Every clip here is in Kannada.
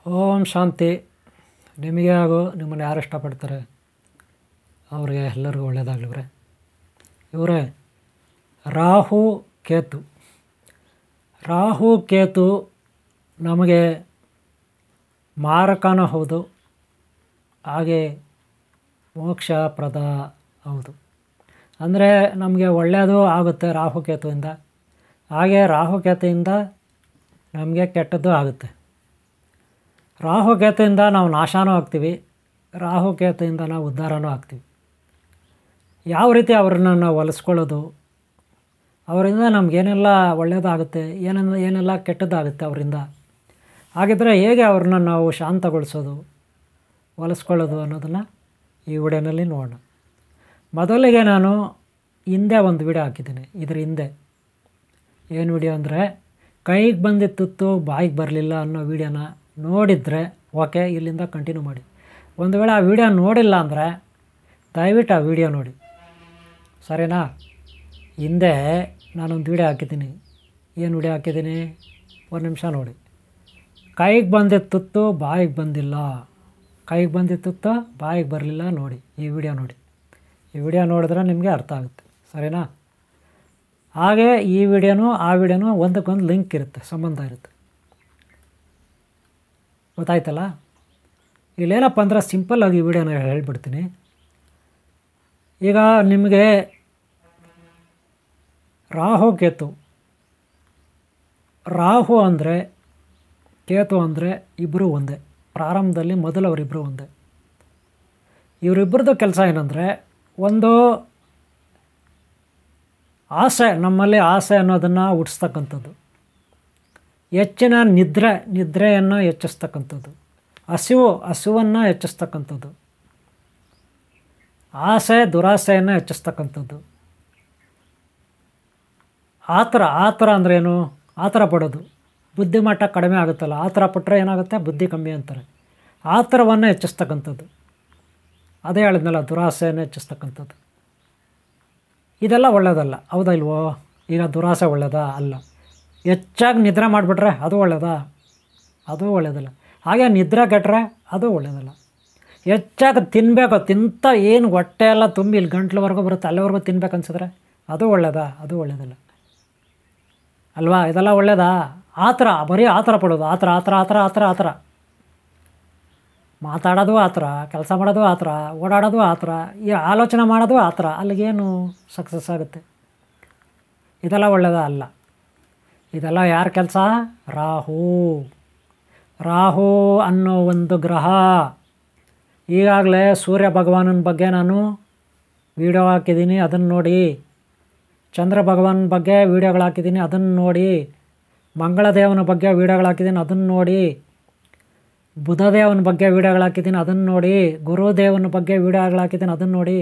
ಓಂ ಶಾಂತಿ. ನಿಮಗೆ ಹಾಗೂ ನಿಮ್ಮನ್ನು ಯಾರು ಇಷ್ಟಪಡ್ತಾರೆ ಅವ್ರಿಗೆ ಎಲ್ಲರಿಗೂ ಒಳ್ಳೆಯದಾಗಲಿವ್ರೆ. ಇವರೇ ರಾಹು ಕೇತು. ರಾಹು ಕೇತು ನಮಗೆ ಮಾರಕನೂ ಹೌದು, ಹಾಗೆ ಮೋಕ್ಷಪ್ರದ ಹೌದು. ಅಂದರೆ ನಮಗೆ ಒಳ್ಳೆಯದು ಆಗುತ್ತೆ ರಾಹುಕೇತುವಿಂದ, ಹಾಗೆ ರಾಹುಕೇತುವಿಂದ ನಮಗೆ ಕೆಟ್ಟದ್ದು ಆಗುತ್ತೆ. ರಾಹುಕೇತುವಿಂದ ನಾವು ನಾಶನೂ ಆಗ್ತೀವಿ, ರಾಹುಕೇತುವಿಂದ ನಾವು ಉದ್ಧಾರನೂ ಆಗ್ತೀವಿ. ಯಾವ ರೀತಿ ಅವ್ರನ್ನ ನಾವು ಹೊಲಿಸ್ಕೊಳ್ಳೋದು, ಅವರಿಂದ ನಮಗೇನೆಲ್ಲ ಒಳ್ಳೆಯದಾಗುತ್ತೆ, ಏನೆಲ್ಲ ಕೆಟ್ಟದ್ದಾಗುತ್ತೆ ಅವರಿಂದ, ಹಾಗಿದ್ದರೆ ಹೇಗೆ ಅವ್ರನ್ನ ನಾವು ಶಾಂತಗೊಳಿಸೋದು, ಹೊಲಿಸ್ಕೊಳ್ಳೋದು ಅನ್ನೋದನ್ನು ಈ ವಿಡಿಯೋನಲ್ಲಿ ನೋಡೋಣ. ಮೊದಲಿಗೆ ನಾನು ಹಿಂದೆ ಒಂದು ವಿಡಿಯೋ ಹಾಕಿದ್ದೀನಿ. ಇದ್ರ ಹಿಂದೆ ಏನು ವಿಡಿಯೋ ಅಂದರೆ ಕೈಗೆ ಬಂದಿದ್ದ ತುತ್ತು ಬಾಯಿಗೆ ಬರಲಿಲ್ಲ ಅನ್ನೋ ವಿಡಿಯೋನ ನೋಡಿದರೆ ಓಕೆ, ಇಲ್ಲಿಂದ ಕಂಟಿನ್ಯೂ ಮಾಡಿ. ಒಂದು ವೇಳೆ ಆ ವಿಡಿಯೋ ನೋಡಿಲ್ಲ ಅಂದರೆ ದಯವಿಟ್ಟು ಆ ವಿಡಿಯೋ ನೋಡಿ, ಸರಿನಾ? ಹಿಂದೆ ನಾನೊಂದು ವಿಡಿಯೋ ಹಾಕಿದ್ದೀನಿ. ಏನು ವಿಡಿಯೋ ಹಾಕಿದ್ದೀನಿ ಒಂದು ನಿಮಿಷ ನೋಡಿ. ಕೈಗೆ ಬಂದಿದ್ದ ತುತ್ತು ಬಾಯಿಗೆ ಬಂದಿಲ್ಲ, ಕೈಗೆ ಬಂದಿದ್ದ ತುತ್ತು ಬಾಯಿಗೆ ಬರಲಿಲ್ಲ ನೋಡಿ. ಈ ವಿಡಿಯೋ ನೋಡಿ, ಈ ವಿಡಿಯೋ ನೋಡಿದ್ರೆ ನಿಮಗೆ ಅರ್ಥ ಆಗುತ್ತೆ, ಸರಿನಾ? ಹಾಗೆ ಈ ವಿಡಿಯೋನೂ ಆ ವಿಡಿಯೋನೂ ಒಂದಕ್ಕೊಂದು ಲಿಂಕ್ ಇರುತ್ತೆ, ಸಂಬಂಧ ಇರುತ್ತೆ. ಗೊತ್ತಾಯ್ತಲ್ಲ? ಇಲ್ಲೇನಪ್ಪ ಅಂದ್ರೆ ಸಿಂಪಲ್ಲಾಗಿ ಈ ವಿಡಿಯೋನ ಹೇಳ್ಬಿಡ್ತೀನಿ. ಈಗ ನಿಮಗೆ ರಾಹು ಕೇತು, ರಾಹು ಅಂದರೆ ಕೇತು ಅಂದರೆ ಇಬ್ಬರು ಒಂದೇ. ಪ್ರಾರಂಭದಲ್ಲಿ ಮೊದಲು ಅವರಿಬ್ಬರು ಒಂದೇ. ಇವರಿಬ್ಬರದ್ದು ಕೆಲಸ ಏನಂದರೆ, ಒಂದು ಆಸೆ, ನಮ್ಮಲ್ಲಿ ಆಸೆ ಅನ್ನೋದನ್ನು ಹುಟ್ಟಿಸ್ತಕ್ಕಂಥದ್ದು, ಹೆಚ್ಚಿನ ನಿದ್ರೆಯನ್ನು ಹೆಚ್ಚಿಸ್ತಕ್ಕಂಥದ್ದು, ಹಸುವನ್ನು ಹೆಚ್ಚಿಸ್ತಕ್ಕಂಥದ್ದು, ಆಸೆ ದುರಾಸೆಯನ್ನು ಹೆಚ್ಚಿಸ್ತಕ್ಕಂಥದ್ದು, ಆತರ ಅಂದ್ರೇನು? ಆತರ ಪಡೋದು, ಬುದ್ಧಿಮಟ್ಟ ಕಡಿಮೆ ಆಗುತ್ತಲ್ಲ, ಆತರ ಪಟ್ಟರೆ ಏನಾಗುತ್ತೆ, ಬುದ್ಧಿ ಕಮ್ಮಿ ಅಂತಾರೆ. ಆತರವನ್ನು ಹೆಚ್ಚಿಸ್ತಕ್ಕಂಥದ್ದು, ಅದೇ ಹೇಳಿದ್ನಲ್ಲ, ದುರಾಸೆಯನ್ನು ಹೆಚ್ಚಿಸ್ತಕ್ಕಂಥದ್ದು. ಇದೆಲ್ಲ ಒಳ್ಳೆಯದಲ್ಲ, ಹೌದಾ ಇಲ್ವೋ? ಈಗ ದುರಾಸೆ ಒಳ್ಳೆಯದಾ? ಅಲ್ಲ. ಹೆಚ್ಚಾಗಿ ನಿದ್ರೆ ಮಾಡಿಬಿಟ್ರೆ ಅದು ಒಳ್ಳೆಯದಾ? ಅದು ಒಳ್ಳೆಯದಲ್ಲ. ಹಾಗೆ ನಿದ್ರೆ ಕೆಟ್ಟರೆ ಅದು ಒಳ್ಳೆಯದಲ್ಲ. ಹೆಚ್ಚಾಗಿ ತಿನ್ನಬೇಕು, ತಿಂತ ಏನು ಹೊಟ್ಟೆ ಎಲ್ಲ ತುಂಬಿ ಇಲ್ಲಿ ಗಂಟ್ಲವರೆಗೂ ಬರುತ್ತೆ, ಅಲ್ಲಿವರೆಗೂ ತಿನ್ಬೇಕು ಅನ್ಸಿದ್ರೆ ಅದು ಒಳ್ಳೆಯದಾ? ಅದು ಒಳ್ಳೆಯದಲ್ಲ ಅಲ್ವಾ? ಇದೆಲ್ಲ ಒಳ್ಳೆಯದಾ? ಆತರ, ಬರೀ ಆತರ ಪಡೋದು, ಆತರ ಮಾತಾಡೋದು ಆತರ, ಕೆಲಸ ಮಾಡೋದು ಆತರ, ಓಡಾಡೋದು ಆತರ, ಈ ಆಲೋಚನೆ ಮಾಡೋದು ಆತರ, ಅಲ್ಲಿಗೇನು ಸಕ್ಸಸ್ ಆಗುತ್ತೆ? ಇದೆಲ್ಲ ಒಳ್ಳೆಯದಾ? ಅಲ್ಲ. ಇದೆಲ್ಲ ಯಾರ ಕೆಲಸ? ರಾಹು ಅನ್ನೋ ಒಂದು ಗ್ರಹ. ಈಗಾಗಲೇ ಸೂರ್ಯ ಭಗವಾನನ ಬಗ್ಗೆ ನಾನು ವಿಡಿಯೋ ಹಾಕಿದ್ದೀನಿ, ಅದನ್ನು ನೋಡಿ. ಚಂದ್ರ ಭಗವಾನ್ ಬಗ್ಗೆ ವೀಡಿಯೋಗಳು ಹಾಕಿದ್ದೀನಿ, ಅದನ್ನು ನೋಡಿ. ಮಂಗಳದೇವನ ಬಗ್ಗೆ ವೀಡಿಯೋಗಳು ಹಾಕಿದ್ದೀನಿ, ಅದನ್ನು ನೋಡಿ. ಬುಧದೇವನ ಬಗ್ಗೆ ವೀಡಿಯೋಗಳು ಹಾಕಿದ್ದೀನಿ, ಅದನ್ನು ನೋಡಿ. ಗುರುದೇವನ ಬಗ್ಗೆ ವೀಡಿಯೋಗಳು ಹಾಕಿದ್ದೀನಿ, ಅದನ್ನು ನೋಡಿ.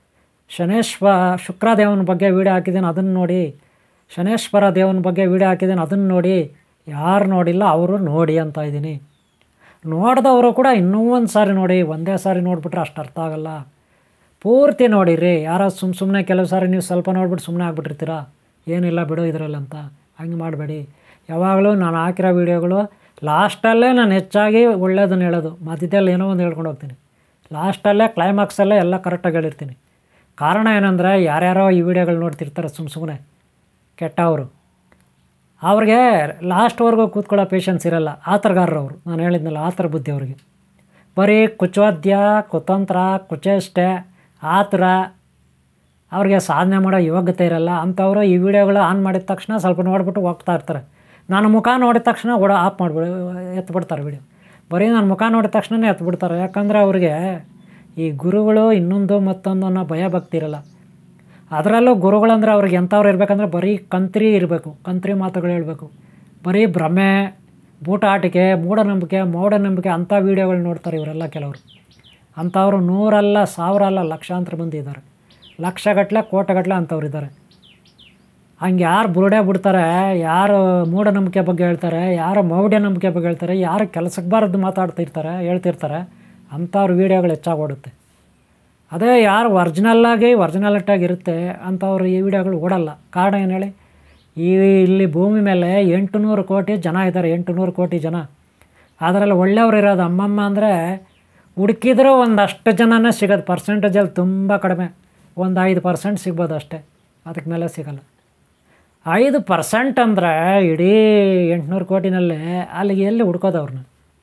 ಶುಕ್ರದೇವನ ಬಗ್ಗೆ ವೀಡಿಯೋ ಹಾಕಿದ್ದೀನಿ, ಅದನ್ನು ನೋಡಿ. ಶನೇಶ್ವರ ದೇವನ ಬಗ್ಗೆ ವೀಡಿಯೋ ಹಾಕಿದ್ದೀನಿ, ಅದನ್ನು ನೋಡಿ. ಯಾರು ನೋಡಿಲ್ಲ ಅವರು ನೋಡಿ ಅಂತ ಇದ್ದೀನಿ. ನೋಡಿದವರು ಕೂಡ ಇನ್ನೂ ಒಂದು ಸಾರಿ ನೋಡಿ. ಒಂದೇ ಸಾರಿ ನೋಡಿಬಿಟ್ರೆ ಅಷ್ಟು ಅರ್ಥ ಆಗೋಲ್ಲ, ಪೂರ್ತಿ ನೋಡಿರಿ. ಯಾರೋ ಸುಮ್ಮನೆ ಕೆಲವು ಸಾರಿ ನೀವು ಸ್ವಲ್ಪ ನೋಡ್ಬಿಟ್ಟು ಸುಮ್ಮನೆ ಆಗ್ಬಿಟ್ಟಿರ್ತೀರ, ಏನಿಲ್ಲ ಬಿಡು ಇದರಲ್ಲಿ ಅಂತ. ಹಂಗೆ ಮಾಡಬೇಡಿ. ಯಾವಾಗಲೂ ನಾನು ಹಾಕಿರೋ ವೀಡಿಯೋಗಳು ಲಾಸ್ಟಲ್ಲೇ ನಾನು ಹೆಚ್ಚಾಗಿ ಒಳ್ಳೆಯದನ್ನು ಹೇಳೋದು, ಮಧ್ಯದಲ್ಲಿ ಏನೋ ಒಂದು ಹೇಳ್ಕೊಂಡು ಹೋಗ್ತೀನಿ. ಲಾಸ್ಟಲ್ಲೇ ಕ್ಲೈಮ್ಯಾಕ್ಸಲ್ಲೇ ಎಲ್ಲ ಕರೆಕ್ಟಾಗಿ ಹೇಳಿರ್ತೀನಿ. ಕಾರಣ ಏನಂದರೆ, ಯಾರ್ಯಾರೋ ಈ ವಿಡಿಯೋಗಳು ನೋಡ್ತಿರ್ತಾರೆ ಸುಮ್ಮನೆ ಕೆಟ್ಟವರು, ಅವ್ರಿಗೆ ಲಾಸ್ಟ್ವರೆಗೂ ಕೂತ್ಕೊಳ್ಳೋ ಪೇಷನ್ಸ್ ಇರೋಲ್ಲ. ಆತರಗಾರರವರು, ನಾನು ಹೇಳಿದ್ನಲ್ಲ, ಆತರ ಬುದ್ಧಿ ಅವ್ರಿಗೆ. ಬರೀ ಕುಚೋದ್ಯ, ಕುತಂತ್ರ, ಕುಚೇಷ್ಟೆ, ಆತರ, ಅವ್ರಿಗೆ ಸಾಧನೆ ಮಾಡೋ ಯೋಗ್ಯತೆ ಇರೋಲ್ಲ. ಅಂಥವರು ಈ ವಿಡಿಯೋಗಳು ಆನ್ ಮಾಡಿದ ತಕ್ಷಣ ಸ್ವಲ್ಪ ನೋಡಿಬಿಟ್ಟು ಹೋಗ್ತಾ ಇರ್ತಾರೆ. ನಾನು ಮುಖ ನೋಡಿದ ತಕ್ಷಣ ಆಫ್ ಎತ್ಬಿಡ್ತಾರೆ ವಿಡಿಯೋ. ಬರೀ ನಾನು ಮುಖ ನೋಡಿದ ತಕ್ಷಣವೇ ಎತ್ಬಿಡ್ತಾರೆ. ಯಾಕಂದರೆ ಅವ್ರಿಗೆ ಈ ಗುರುಗಳು ಇನ್ನೊಂದು ಮತ್ತೊಂದು ಅನ್ನೋ ಭಯ ಭಕ್ತಿ ಇರೋಲ್ಲ. ಅದರಲ್ಲೂ ಗುರುಗಳಂದರೆ ಅವ್ರಿಗೆ ಎಂಥವ್ರು ಇರಬೇಕಂದ್ರೆ ಬರೀ ಕಂತ್ರಿ ಇರಬೇಕು, ಕಂತ್ರಿ ಮಾತುಗಳು ಹೇಳಬೇಕು. ಬರೀ ಭ್ರಮೆ, ಬೂಟಾಟಿಕೆ, ಮೂಢನಂಬಿಕೆ ಅಂಥ ವೀಡಿಯೋಗಳು ನೋಡ್ತಾರೆ ಇವರೆಲ್ಲ. ಕೆಲವರು ಅಂಥವ್ರು 100 ಅಲ್ಲ, 1000 ಅಲ್ಲ, ಲಕ್ಷಾಂತರ ಮಂದಿ ಇದ್ದಾರೆ. ಲಕ್ಷಗಟ್ಟಲೆ, ಕೋಟಿಗಟ್ಟಲೆ ಅಂಥವ್ರು ಇದ್ದಾರೆ. ಹಂಗೆ ಯಾರು ಬುರುಡೆ ಬಿಡ್ತಾರೆ, ಯಾರು ಮೂಢನಂಬಿಕೆ ಬಗ್ಗೆ ಹೇಳ್ತಾರೆ, ಯಾರು ಮೌಢ್ಯನಂಬಿಕೆ ಬಗ್ಗೆ ಹೇಳ್ತಾರೆ, ಯಾರು ಕೆಲಸಕ್ಕೆ ಬಾರದ್ದು ಹೇಳ್ತಿರ್ತಾರೆ, ಅಂಥವ್ರ ವೀಡಿಯೋಗಳು ಹೆಚ್ಚಾಗಿ ಓಡುತ್ತೆ. ಅದೇ ಯಾರು ಒರಿಜಿನಾಲಿಟಿಯಾಗಿರುತ್ತೆ ಅಂಥವ್ರು ಈ ವಿಡಿಯೋಗಳು ಓಡಲ್ಲ. ಕಾರಣ ಏನು ಹೇಳಿ? ಇಲ್ಲಿ ಭೂಮಿ ಮೇಲೆ 800 ಕೋಟಿ ಜನ ಇದ್ದಾರೆ. 800 ಕೋಟಿ ಜನ. ಅದರಲ್ಲಿ ಒಳ್ಳೆಯವ್ರು ಇರೋದು ಅಮ್ಮಮ್ಮ ಅಂದರೆ ಹುಡುಕಿದ್ರೂ ಒಂದಷ್ಟು ಜನನೇ ಸಿಗೋದು, ಪರ್ಸೆಂಟೇಜಲ್ಲಿ ತುಂಬ ಕಡಿಮೆ, ಒಂದು 5% ಸಿಗ್ಬೋದು ಅಷ್ಟೇ, ಅದಕ್ಕೆ ಮೇಲೆ ಸಿಗೋಲ್ಲ. 5% ಅಂದರೆ ಇಡೀ 800 ಕೋಟಿನಲ್ಲೇ ಅಲ್ಲಿಗೆ ಎಲ್ಲಿ ಹುಡ್ಕೋದು ಅವ್ರನ್ನ?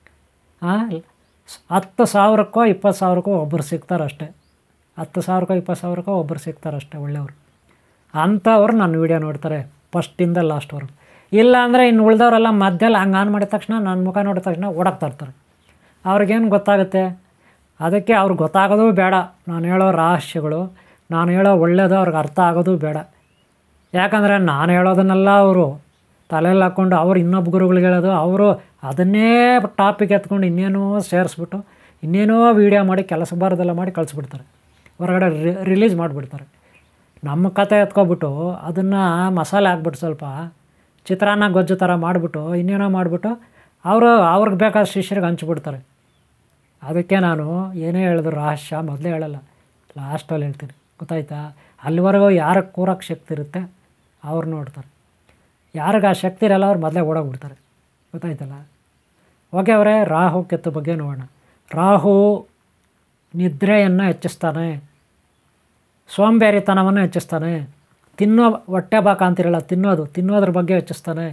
10,000ಕ್ಕೋ 20,000ಕ್ಕೋ ಒಬ್ಬರು ಸಿಗ್ತಾರೆ ಅಷ್ಟೇ, 10,000ಕ್ಕೋ 20,000ಕ್ಕೋ ಒಬ್ಬರು ಸಿಗ್ತಾರೆ ಅಷ್ಟೇ ಒಳ್ಳೆಯವರು. ಅಂಥವ್ರು ನನ್ನ ವೀಡಿಯೋ ನೋಡ್ತಾರೆ ಫಸ್ಟಿಂದ ಲಾಸ್ಟ್ವರೆಗೂ. ಇಲ್ಲ ಅಂದರೆ ಇನ್ನು ಉಳ್ದವರೆಲ್ಲ ಮಧ್ಯದಲ್ಲಿ ಹಂಗೆ ಆನ್ ಮಾಡಿದ ತಕ್ಷಣ ನನ್ನ ಮುಖ ನೋಡಿದ ತಕ್ಷಣ ಓಡಾಕ್ತಾ ಇರ್ತಾರೆ. ಅವ್ರಿಗೇನು ಗೊತ್ತಾಗುತ್ತೆ? ಅದಕ್ಕೆ ಅವ್ರಿಗೆ ಗೊತ್ತಾಗೋದು ಬೇಡ. ನಾನು ಹೇಳೋ ರಹಸ್ಯಗಳು, ನಾನು ಹೇಳೋ ಒಳ್ಳೆಯದು ಅವ್ರಿಗೆ ಅರ್ಥ ಆಗೋದು ಬೇಡ. ಯಾಕಂದರೆ ನಾನು ಹೇಳೋದನ್ನೆಲ್ಲ ಅವರು ತಲೆಯಲ್ಲಿ ಹಾಕ್ಕೊಂಡು ಅವ್ರು ಇನ್ನೊಬ್ಬ ಗುರುಗಳಿಗೆ ಹೇಳೋದು, ಅವರು ಅದನ್ನೇ ಟಾಪಿಕ್ ಎತ್ಕೊಂಡು ಇನ್ನೇನೋ ಸೇರಿಸ್ಬಿಟ್ಟು ಇನ್ನೇನೋ ವೀಡಿಯೋ ಮಾಡಿ ಕೆಲಸ ಬಾರದೆಲ್ಲ ಮಾಡಿ ಕಳಿಸ್ಬಿಡ್ತಾರೆ, ಹೊರಗಡೆ ರಿಲೀಸ್ ಮಾಡಿಬಿಡ್ತಾರೆ. ನಮ್ಮ ಕತೆ ಎತ್ಕೊಬಿಟ್ಟು ಅದನ್ನು ಮಸಾಲೆ ಹಾಕ್ಬಿಟ್ಟು ಸ್ವಲ್ಪ ಚಿತ್ರಾನ್ನ ಗೊಜ್ಜು ಥರ ಮಾಡಿಬಿಟ್ಟು ಇನ್ನೇನೋ ಮಾಡಿಬಿಟ್ಟು ಅವ್ರಿಗೆ ಬೇಕಾದ ಶಿಷ್ಯರಿಗೆ ಹಂಚ್ಬಿಡ್ತಾರೆ. ಅದಕ್ಕೆ ನಾನು ಏನೇ ಹೇಳಿದ್ರು ರಹಸ್ಯ ಮೊದಲೇ ಹೇಳಲ್ಲ, ಲಾಸ್ಟಲ್ಲಿ ಹೇಳ್ತೀನಿ, ಗೊತ್ತಾಯ್ತಾ? ಅಲ್ಲಿವರೆಗೂ ಯಾರಿಗೆ ಕೂರಕ್ಕೆ ಶಕ್ತಿ ಇರುತ್ತೆ ಅವ್ರು ನೋಡ್ತಾರೆ, ಯಾರಿಗೆ ಆ ಶಕ್ತಿ ಇರಲ್ಲ ಅವ್ರು ಮೊದಲೇ ಓಡೋಗ್ಬಿಡ್ತಾರೆ, ಗೊತ್ತಾಯ್ತಲ್ಲ? ಓಕೆ ಅವರೇ, ರಾಹು ಕೆತ್ತು ಬಗ್ಗೆ ನೋಡೋಣ. ರಾಹು ನಿದ್ರೆಯನ್ನು ಹೆಚ್ಚಿಸ್ತಾನೆ, ಸೋಂಬೇರಿತನವನ್ನು ಹೆಚ್ಚಿಸ್ತಾನೆ, ಹೊಟ್ಟೆ ಬಾಕ ಅಂತಿರಲ್ಲ, ತಿನ್ನೋದ್ರ ಬಗ್ಗೆ ಹೆಚ್ಚಿಸ್ತಾನೆ.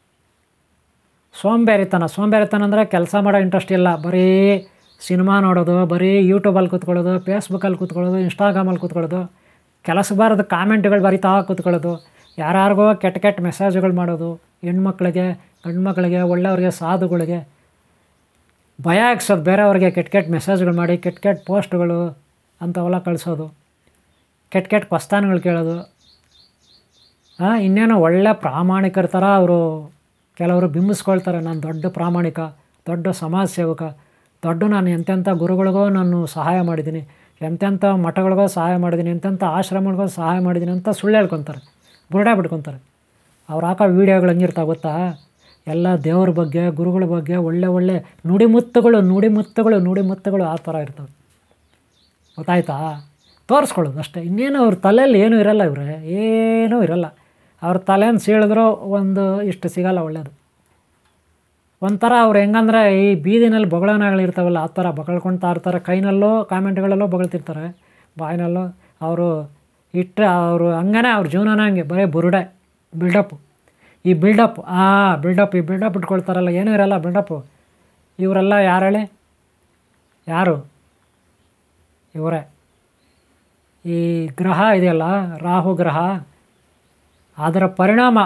ಸೋಂಬೇರಿತನ ಅಂದರೆ ಕೆಲಸ ಮಾಡೋ ಇಂಟ್ರೆಸ್ಟ್ ಇಲ್ಲ, ಬರೀ ಸಿನಿಮಾ ನೋಡೋದು, ಬರೀ ಯೂಟ್ಯೂಬಲ್ಲಿ ಕೂತ್ಕೊಳ್ಳೋದು, ಫೇಸ್ಬುಕ್ಕಲ್ಲಿ ಕೂತ್ಕೊಳ್ಳೋದು, ಇನ್ಸ್ಟಾಗ್ರಾಮಲ್ಲಿ ಕೂತ್ಕೊಳ್ಳೋದು, ಕೆಲಸ ಬಾರದ ಕಾಮೆಂಟ್ಗಳು ಬರಿತಾ ಕೂತ್ಕೊಳ್ಳೋದು, ಯಾರಿಗೋ ಕೆಟ್ಟ ಮೆಸೇಜ್ಗಳು ಮಾಡೋದು, ಹೆಣ್ಮಕ್ಳಿಗೆ ಗಂಡು ಮಕ್ಕಳಿಗೆ ಒಳ್ಳೆಯವ್ರಿಗೆ ಸಾಧುಗಳಿಗೆ ಭಯ ಹಾಕ್ಸೋದು, ಬೇರೆಯವ್ರಿಗೆ ಕೆಟ್ಟ ಮೆಸೇಜ್ಗಳು ಮಾಡಿ ಕೆಟ್ಟ ಪೋಸ್ಟ್ಗಳು ಅಂಥವೆಲ್ಲ ಕಳಿಸೋದು, ಕೆಟ್ಟ ಕ್ವಶ್ಚನ್ಗಳು ಕೇಳೋದು. ಇನ್ನೇನೋ ಒಳ್ಳೆ ಪ್ರಾಮಾಣಿಕರ ಥರ ಅವರು ಕೆಲವರು ಬಿಂಬಿಸ್ಕೊಳ್ತಾರೆ, ನಾನು ದೊಡ್ಡ ಪ್ರಾಮಾಣಿಕ, ದೊಡ್ಡ ಸಮಾಜ ಸೇವಕ, ನಾನು ಎಂತೆಂಥ ಗುರುಗಳಿಗೋ ನಾನು ಸಹಾಯ ಮಾಡಿದ್ದೀನಿ, ಎಂತೆಂಥ ಮಠಗಳಿಗೋ ಸಹಾಯ ಮಾಡಿದ್ದೀನಿ, ಎಂತೆಂಥ ಆಶ್ರಮಗಳಿಗೋ ಸಹಾಯ ಮಾಡಿದ್ದೀನಿ ಅಂತ ಸುಳ್ಳು ಹೇಳ್ಕೊತಾರೆ, ಬುರುಡೆ ಬಿಟ್ಕೊತಾರೆ. ಅವ್ರು ಹಾಕೋ ವೀಡಿಯೋಗಳು ಹೆಂಗಿರ್ತಾವೆ ಗೊತ್ತಾ? ಎಲ್ಲ ದೇವ್ರ ಬಗ್ಗೆ, ಗುರುಗಳ ಬಗ್ಗೆ ಒಳ್ಳೆ ನುಡಿಮುತ್ತುಗಳು ಆ ಥರ ಇರ್ತವೆ, ಗೊತ್ತಾಯ್ತಾ? ತೋರಿಸ್ಕೊಳ್ಳೋದು ಅಷ್ಟೇ, ಇನ್ನೇನು ಅವ್ರ ತಲೆಯಲ್ಲಿ ಏನೂ ಇರಲ್ಲ, ಏನೂ ಇರಲ್ಲ. ಅವ್ರ ತಲೆಯನ್ನು ಸೀಳಿದ್ರೂ ಒಂದು ಇಷ್ಟು ಸಿಗೋಲ್ಲ ಒಳ್ಳೆಯದು. ಒಂಥರ ಅವ್ರು ಹೆಂಗಂದ್ರೆ ಈ ಬೀದಿನಲ್ಲಿ ಬೊಗಳನಾಗಳಿರ್ತಾವಲ್ಲ ಆ ಥರ ಬಗಳ್ಕೊಳ್ತಾ ಇರ್ತಾರೆ, ಕೈನಲ್ಲೋ ಕಾಮೆಂಟ್ಗಳಲ್ಲೋ ಬಗಳ್ತಿರ್ತಾರೆ, ಬಾಯಿನಲ್ಲೋ ಅವರು ಅವರು ಹಂಗನೇ ಅವ್ರ ಜೀವನನ ಹಂಗೆ ಬರೀ ಬುರುಡೆ, ಈ ಬಿಲ್ಡಪ್ ಇಟ್ಕೊಳ್ತಾರಲ್ಲ, ಏನೂ ಇರಲ್ಲ ಬಿಲ್ಡಪ್ಪು. ಇವರೆಲ್ಲ ಯಾರು ಹೇಳಿ? ಯಾರು? ಇವರೇ. ಈ ಗ್ರಹ ಇದೆಯಲ್ಲ, ರಾಹು ಗ್ರಹ, ಅದರ ಪರಿಣಾಮ,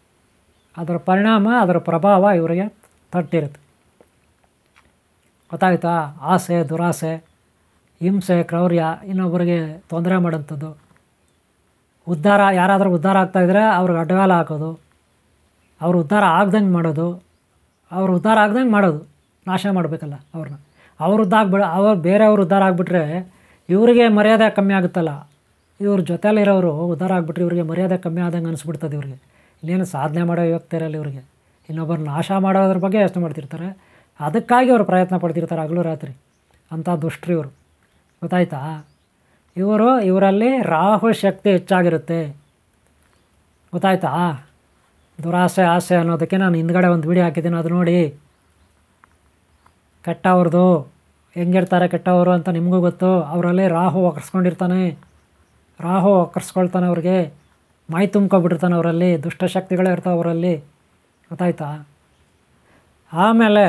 ಅದರ ಪ್ರಭಾವ ಇವರಿಗೆ ತಟ್ಟಿರುತ್ತೆ, ಗೊತ್ತಾಯ್ತಾ? ಆಸೆ, ದುರಾಸೆ, ಹಿಂಸೆ, ಕ್ರೌರ್ಯ, ಇನ್ನೊಬ್ಬರಿಗೆ ತೊಂದರೆ ಮಾಡೋಂಥದ್ದು, ಯಾರಾದರೂ ಉದ್ಧಾರ ಆಗ್ತಾಯಿದ್ರೆ ಅವ್ರಿಗೆ ಅಡ್ಡಗಾಲ ಹಾಕೋದು, ಅವ್ರು ಉದ್ಧಾರ ಆಗ್ದಂಗೆ ಮಾಡೋದು, ನಾಶ ಮಾಡಬೇಕಲ್ಲ ಅವ್ರನ್ನ. ಬೇರೆಯವ್ರು ಉದ್ಧಾರ ಆಗಿಬಿಟ್ರೆ ಇವರಿಗೆ ಮರ್ಯಾದೆ ಕಮ್ಮಿ ಆಗುತ್ತಲ್ಲ, ಇವ್ರ ಜೊತೆಲಿರೋರು ಉದ್ಧಾರ ಆಗಿಬಿಟ್ರೆ ಇವ್ರಿಗೆ ಮರ್ಯಾದೆ ಕಮ್ಮಿ ಆದಂಗೆ ಅನಿಸ್ಬಿಡ್ತದೆ. ಇವ್ರಿಗೆ ಇನ್ನೇನು ಸಾಧನೆ ಮಾಡೋ ಯೋಗ್ಯತೆ ಇರಲ್ಲ ಇವ್ರಿಗೆ, ಇನ್ನೊಬ್ಬರು ನಾಶ ಮಾಡೋದ್ರ ಬಗ್ಗೆ ಯೋಚನೆ ಮಾಡ್ತಿರ್ತಾರೆ, ಅದಕ್ಕಾಗಿ ಅವ್ರು ಪ್ರಯತ್ನ ಪಡ್ತಿರ್ತಾರೆ ಹಗಲು ರಾತ್ರಿ, ಅಂಥ ದುಷ್ಟರು ಇವರು, ಗೊತ್ತಾಯ್ತಾ? ಇವರಲ್ಲಿ ರಾಹು ಶಕ್ತಿ ಹೆಚ್ಚಾಗಿರುತ್ತೆ, ಗೊತ್ತಾಯ್ತಾ? ದುರಾಸೆ, ಆಸೆ ಅನ್ನೋದಕ್ಕೆ ನಾನು ಹಿಂದ್ಗಡೆ ಒಂದು ವಿಡಿಯೋ ಹಾಕಿದ್ದೀನಿ, ಅದು ನೋಡಿ. ಕೆಟ್ಟವ್ರದ್ದು ಹೆಂಗಿರ್ತಾರೆ ಕೆಟ್ಟವರು ಅಂತ ನಿಮಗೂ ಗೊತ್ತು. ಅವರಲ್ಲಿ ರಾಹು ಒಕ್ಕರ್ಸ್ಕೊಳ್ತಾನೆ, ಅವ್ರಿಗೆ ಮೈ ತುಂಬ್ಕೊಬಿಟ್ಟಿರ್ತಾನೆ, ಅವರಲ್ಲಿ ದುಷ್ಟಶಕ್ತಿಗಳೇ ಇರ್ತಾವೆ ಅವರಲ್ಲಿ, ಗೊತ್ತಾಯ್ತಾ? ಆಮೇಲೆ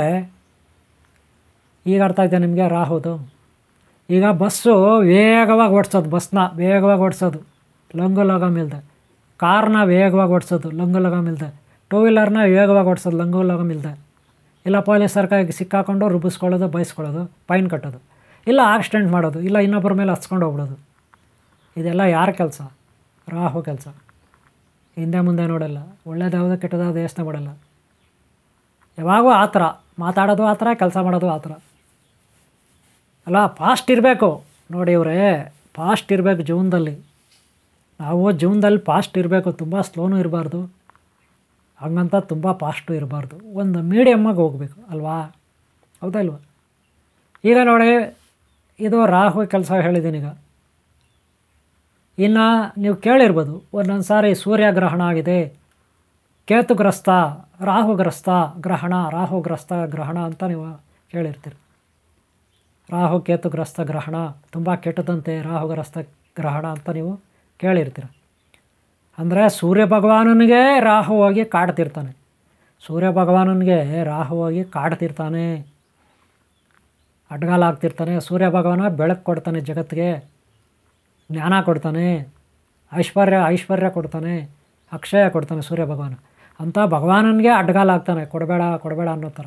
ಈಗ ಅರ್ಥ ಆಯ್ತಾ ನಿಮಗೆ ರಾಹುದು? ಈಗ ಬಸ್ಸು ವೇಗವಾಗಿ ಓಡಿಸೋದು, ಲಂಗು ಲಗಾಮ್ ಇಲ್ಲದೆ, ಕಾರ್ನ ವೇಗವಾಗಿ ಓಡಿಸೋದು ಲಂಗು ಲಗಾಮ್ ಇಲ್ಲದೆ, ಟೂ ವೀಲರ್ನ ವೇಗವಾಗಿ ಓಡಿಸೋದು ಲಂಗು ಲಗಾಮ್ ಇಲ್ಲದೆ, ಇಲ್ಲ ಪೊಲೀಸರ ಕೈಗೆ ಸಿಕ್ಕಾಕೊಂಡು ರುಬ್ಬಿಸ್ಕೊಳ್ಳೋದು, ಬಯಸ್ಕೊಳ್ಳೋದು, ಫೈನ್ ಕಟ್ಟೋದು, ಇಲ್ಲ ಆಕ್ಸಿಡೆಂಟ್ ಮಾಡೋದು, ಇಲ್ಲ ಇನ್ನೊಬ್ಬರ ಮೇಲೆ ಹಚ್ಕೊಂಡು ಹೋಗ್ಬಿಡೋದು. ಇದೆಲ್ಲ ಯಾರ ಕೆಲಸ? ರಾಹು ಕೆಲಸ. ಹಿಂದೆ ಮುಂದೆ ನೋಡಲ್ಲ, ಒಳ್ಳೇದಾವುದು ಕೆಟ್ಟದಾವುದು ಯೋಚನೆ ಮಾಡಲ್ಲ, ಯಾವಾಗೂ ಆ ಥರ ಮಾತಾಡೋದು, ಆ ಥರ ಕೆಲಸ ಮಾಡೋದು, ಆ ಥರ ಅಲ್ಲ. ಫಾಸ್ಟ್ ಇರಬೇಕು ನೋಡಿ ಇವರೇ, ಫಾಸ್ಟ್ ಇರಬೇಕು ಜೀವನದಲ್ಲಿ. ನಾವು ಜೀವನದಲ್ಲಿ ಫಾಸ್ಟ್ ಇರಬೇಕು, ತುಂಬ ಸ್ಲೋನೂ ಇರಬಾರ್ದು, ಹಂಗಂತ ತುಂಬ ಫಾಸ್ಟು ಇರಬಾರ್ದು, ಒಂದು ಮೀಡಿಯಮ್ಮಾಗಿ ಹೋಗಬೇಕು ಅಲ್ವಾ? ಹೌದಾ ಇಲ್ವಾ? ಈಗ ನೋಡಿ, ಇದು ರಾಹು ಕೆಲಸ ಹೇಳಿದ್ದೀನಿ. ಈಗ ಇನ್ನು ನೀವು ಕೇಳಿರ್ಬೋದು, ಒಂದೊಂದು ಸಾರಿ ಸೂರ್ಯಗ್ರಹಣ ಆಗಿದೆ, ಕೇತುಗ್ರಸ್ತ ರಾಹುಗ್ರಸ್ತ ಗ್ರಹಣ, ರಾಹುಗ್ರಸ್ತ ಗ್ರಹಣ ಅಂತ ನೀವು ಕೇಳಿರ್ತೀರಿ. ರಾಹು ಕೇತುಗ್ರಸ್ತ ಗ್ರಹಣ ತುಂಬ ಕೆಟ್ಟದಂತೆ, ರಾಹುಗ್ರಸ್ತ ಗ್ರಹಣ ಅಂತ ನೀವು ಕೇಳಿರ್ತೀರ. ಅಂದರೆ ಸೂರ್ಯ ಭಗವಾನನಿಗೆ ರಾಹುವಾಗಿ ಕಾಡ್ತಿರ್ತಾನೆ, ಸೂರ್ಯ ಭಗವಾನನಿಗೆ ರಾಹುವಾಗಿ ಕಾಡ್ತಿರ್ತಾನೆ, ಅಡ್ಗಾಲ ಆಗ್ತಿರ್ತಾನೆ. ಸೂರ್ಯ ಭಗವಾನ ಬೆಳಕು ಕೊಡ್ತಾನೆ, ಜಗತ್ತಿಗೆ ಜ್ಞಾನ ಕೊಡ್ತಾನೆ, ಐಶ್ವರ್ಯ ಕೊಡ್ತಾನೆ, ಅಕ್ಷಯ ಕೊಡ್ತಾನೆ ಸೂರ್ಯ ಭಗವಾನ. ಅಂಥ ಭಗವಾನನಿಗೆ ಅಡ್ಗಾಲ ಆಗ್ತಾನೆ, ಕೊಡಬೇಡ ಕೊಡಬೇಡ ಅನ್ನೋ ಥರ.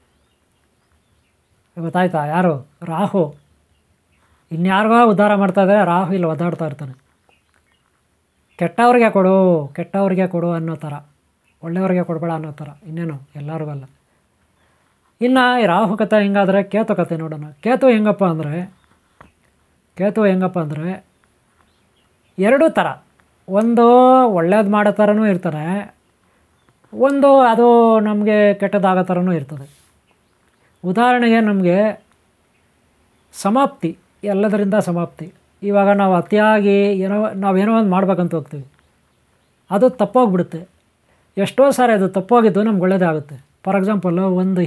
ಗೊತ್ತಾಯ್ತಾ? ಯಾರು? ರಾಹು. ಇನ್ಯಾರಿಗೋ ಉದ್ಧಾರ ಮಾಡ್ತಾಯಿದ್ರೆ ರಾಹು ಇಲ್ಲಿ ಒದ್ದಾಡ್ತಾ ಇರ್ತಾನೆ. ಕೆಟ್ಟವ್ರಿಗೆ ಕೊಡು, ಕೆಟ್ಟವ್ರಿಗೆ ಕೊಡು ಅನ್ನೋ ಥರ, ಒಳ್ಳೆಯವ್ರಿಗೆ ಕೊಡಬೇಡ ಅನ್ನೋ ಥರ. ಇನ್ನೇನು ಎಲ್ಲರಿಗೂ ಅಲ್ಲ. ಇನ್ನು ಈ ರಾಹು ಕಥೆ ಹಿಂಗಾದರೆ ಕೇತು ಕಥೆ ನೋಡೋಣ. ಕೇತು ಹೆಂಗಪ್ಪ ಅಂದರೆ ಎರಡೂ ಥರ. ಒಂದು ಒಳ್ಳೇದು ಮಾಡೋ ಥರನೂ ಇರ್ತಾನೆ, ಒಂದು ಅದು ನಮಗೆ ಕೆಟ್ಟದಾಗೋ ಥರನೂ ಇರ್ತದೆ. ಉದಾಹರಣೆಗೆ ನಮಗೆ ಸಮಾಪ್ತಿ, ಎಲ್ಲದರಿಂದ ಸಮಾಪ್ತಿ. ಇವಾಗ ನಾವು ಅತಿಯಾಗಿ ನಾವೇನೋ ಒಂದು ಮಾಡ್ಬೇಕಂತ ಹೋಗ್ತೀವಿ, ಅದು ತಪ್ಪೋಗ್ಬಿಡುತ್ತೆ. ಎಷ್ಟೋ ಸಾರಿ ಅದು ತಪ್ಪೋಗಿದ್ದು ನಮ್ಗೆ ಒಳ್ಳೇದೇ ಆಗುತ್ತೆ. ಫಾರ್ ಎಕ್ಸಾಂಪಲ್ಲು, ಒಂದು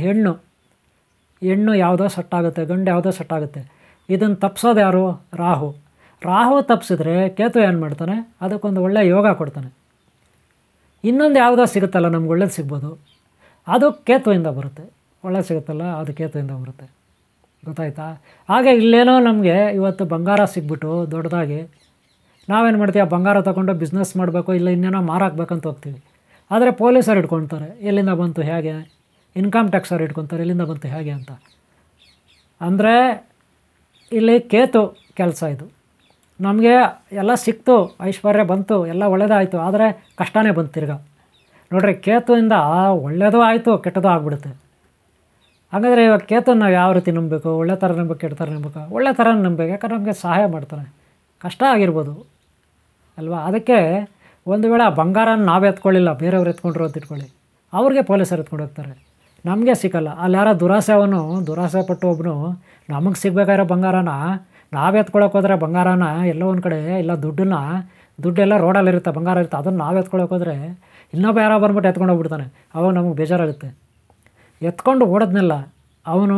ಹೆಣ್ಣು ಯಾವುದೋ ಸೆಟ್ಟಾಗುತ್ತೆ, ಗಂಡು ಯಾವುದೋ ಸೆಟ್ಟಾಗುತ್ತೆ. ಇದನ್ನು ತಪ್ಪಿಸೋದು ಯಾರು? ರಾಹು ತಪ್ಪಿಸಿದ್ರೆ ಕೇತು ಏನು ಮಾಡ್ತಾನೆ? ಅದಕ್ಕೊಂದು ಒಳ್ಳೆಯ ಯೋಗ ಕೊಡ್ತಾನೆ. ಇನ್ನೊಂದು ಯಾವುದೋ ಸಿಗುತ್ತಲ್ಲ, ನಮ್ಗೆ ಒಳ್ಳೇದು ಸಿಗ್ಬೋದು, ಅದು ಕೇತುವಿಂದ ಬರುತ್ತೆ. ಒಳ್ಳೇದು ಸಿಗುತ್ತಲ್ಲ, ಅದು ಕೇತುವಿಂದ ಬರುತ್ತೆ. ಗೊತ್ತಾಯ್ತಾ? ಹಾಗೆ ಇಲ್ಲೇನೋ ನಮಗೆ ಇವತ್ತು ಬಂಗಾರ ಸಿಗ್ಬಿಟ್ಟು ದೊಡ್ಡದಾಗಿ ನಾವೇನು ಮಾಡ್ತೀವಿ, ಆ ಬಂಗಾರ ತೊಗೊಂಡು ಬಿಸ್ನೆಸ್ ಮಾಡಬೇಕು, ಇಲ್ಲ ಇನ್ನೇನೋ ಮಾರಾಕಬೇಕಂತ ಹೋಗ್ತೀವಿ. ಆದರೆ ಪೊಲೀಸರು ಇಟ್ಕೊಳ್ತಾರೆ, ಎಲ್ಲಿಂದ ಬಂತು ಹೇಗೆ, ಇನ್ಕಮ್ ಟ್ಯಾಕ್ಸರು ಇಟ್ಕೊತಾರೆ, ಎಲ್ಲಿಂದ ಬಂತು ಹೇಗೆ ಅಂತ. ಅಂದರೆ ಇಲ್ಲಿ ಕೇತು ಕೆಲಸ ಇದು. ನಮಗೆ ಎಲ್ಲ ಸಿಕ್ತು, ಐಶ್ವರ್ಯ ಬಂತು, ಎಲ್ಲ ಒಳ್ಳೆಯದಾಯಿತು, ಆದರೆ ಕಷ್ಟನೇ ಬಂತು ತಿರ್ಗ. ನೋಡ್ರಿ, ಕೇತುವಿಂದ ಒಳ್ಳೆಯದು ಆಯಿತು, ಕೆಟ್ಟದ್ದು ಆಗಿಬಿಡುತ್ತೆ. ಹಾಗಾದರೆ ಇವಾಗ ಕೇತುನ ನಾವು ಯಾವ ರೀತಿ ನಂಬಬೇಕು? ಒಳ್ಳೆ ಥರ ನಂಬಬೇಕು, ಕೆಟ್ಟ ಥರ ನಂಬಬೇಕು? ಒಳ್ಳೆ ಥರ ನಂಬಬೇಕು, ಯಾಕಂದ್ರೆ ನಮಗೆ ಸಹಾಯ ಮಾಡ್ತಾನೆ. ಕಷ್ಟ ಆಗಿರ್ಬೋದು ಅಲ್ವಾ? ಅದಕ್ಕೆ ಒಂದು ವೇಳೆ ಆ ಬಂಗಾರನ ನಾವೇ ಎತ್ಕೊಳ್ಳಿಲ್ಲ, ಬೇರೆಯವ್ರು ಎತ್ಕೊಂಡ್ರು ಅಂತ ಇಟ್ಕೊಳ್ಳಿ, ಅವ್ರಿಗೆ ಪೊಲೀಸರು ಎತ್ಕೊಂಡು ಹೋಗ್ತಾರೆ, ನಮಗೆ ಸಿಕ್ಕಲ್ಲ. ಅಲ್ಲಿ ಯಾರೋ ದುರಾಸೆ ಪಟ್ಟು ಒಬ್ಬನು ನಮಗೆ ಸಿಗಬೇಕಾಗಿರೋ ಬಂಗಾರನ ನಾವೇ ಎತ್ಕೊಳ್ಳೋಕೆ ಹೋದರೆ, ಬಂಗಾರನ ಎಲ್ಲೋ ಒಂದು ಕಡೆ, ಇಲ್ಲ ದುಡ್ಡೆಲ್ಲ ರೋಡಲ್ಲಿರುತ್ತೆ, ಬಂಗಾರ ಇರುತ್ತೆ, ಅದನ್ನು ನಾವೇ ಎತ್ಕೊಳ್ಳೋಕೆ ಹೋದರೆ ಇನ್ನೊಬ್ಬ ಯಾರೋ ಬಂದ್ಬಿಟ್ಟು ಎತ್ಕೊಂಡು ಹೋಗ್ಬಿಡ್ತಾನೆ. ಅವಾಗ ನಮಗೆ ಬೇಜಾರಾಗುತ್ತೆ. ಎತ್ಕೊಂಡು ಓಡೋದ್ನೆಲ್ಲ ಅವನು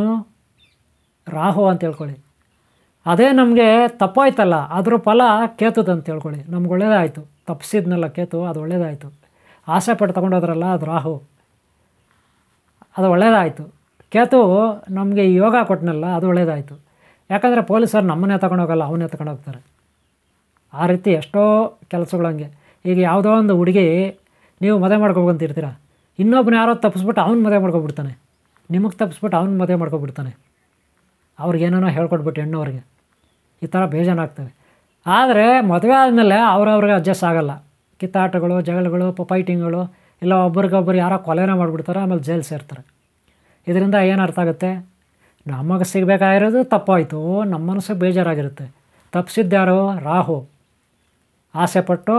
ರಾಹು ಅಂತ ಹೇಳ್ಕೊಳ್ಳಿ. ಅದೇ ನಮಗೆ ತಪ್ಪಾಯ್ತಲ್ಲ, ಅದ್ರ ಫಲ ಕೇತುದು ಅಂತ ಹೇಳ್ಕೊಳ್ಳಿ. ನಮ್ಗೆ ಒಳ್ಳೇದಾಯಿತು, ತಪ್ಪಿಸಿದ್ನಲ್ಲ ಕೇತು, ಅದು ಒಳ್ಳೇದಾಯಿತು. ಆಸೆ ಪಟ್ಟು ತೊಗೊಂಡೋದ್ರಲ್ಲ, ಅದು ರಾಹು, ಅದು ಒಳ್ಳೇದಾಯಿತು. ಕೇತು ನಮಗೆ ಯೋಗ ಕೊಟ್ಟನಲ್ಲ, ಅದು ಒಳ್ಳೇದಾಯಿತು. ಯಾಕಂದರೆ ಪೊಲೀಸರು ನಮ್ಮನ್ನೇ ತಗೊಂಡೋಗಲ್ಲ, ಅವನ್ನೇ ತಗೊಂಡೋಗ್ತಾರೆ. ಆ ರೀತಿ ಎಷ್ಟೋ ಕೆಲಸಗಳು ಹಂಗೆ. ಈಗ ಯಾವುದೋ ಒಂದು ಹುಡುಗಿ ನೀವು ಮದುವೆ ಮಾಡ್ಕೊಬೇಕಂತಿರ್ತೀರ, ಇನ್ನೊಬ್ಬನ ಯಾರೋ ತಪ್ಪಿಸ್ಬಿಟ್ಟು ಅವ್ನು ಮದುವೆ ಮಾಡ್ಕೊಬಿಡ್ತಾನೆ, ನಿಮಗೆ ತಪ್ಪಿಸ್ಬಿಟ್ಟು ಅವ್ನು ಮದುವೆ ಮಾಡ್ಕೊಬಿಡ್ತಾನೆ. ಅವ್ರಿಗೇನೋ ಹೇಳ್ಕೊಟ್ಬಿಟ್ಟು ಹೆಣ್ಣವ್ರಿಗೆ ಈ ಥರ ಬೇಜಾರಾಗ್ತವೆ. ಆದರೆ ಮದುವೆ ಆದಮೇಲೆ ಅವ್ರವ್ರಿಗೆ ಅಡ್ಜಸ್ಟ್ ಆಗೋಲ್ಲ, ಕಿತ್ತಾಟಗಳು, ಜಗಳಗಳು, ಫೈಟಿಂಗ್ಗಳು, ಇಲ್ಲ ಒಬ್ರಿಗೊಬ್ಬರು ಯಾರೋ ಕೊಲೆನ ಮಾಡಿಬಿಡ್ತಾರೆ, ಆಮೇಲೆ ಜೈಲು ಸೇರ್ತಾರೆ. ಇದರಿಂದ ಏನು ಅರ್ಥ ಆಗುತ್ತೆ? ನಮಗೆ ಸಿಗಬೇಕಾಗಿರೋದು ತಪ್ಪಾಯಿತು, ನಮ್ಮ ಮನಸ್ಸಿಗೆ ಬೇಜಾರಾಗಿರುತ್ತೆ. ತಪ್ಪಿಸಿದ್ದ್ಯಾರು? ರಾಹು, ಆಸೆಪಟ್ಟು.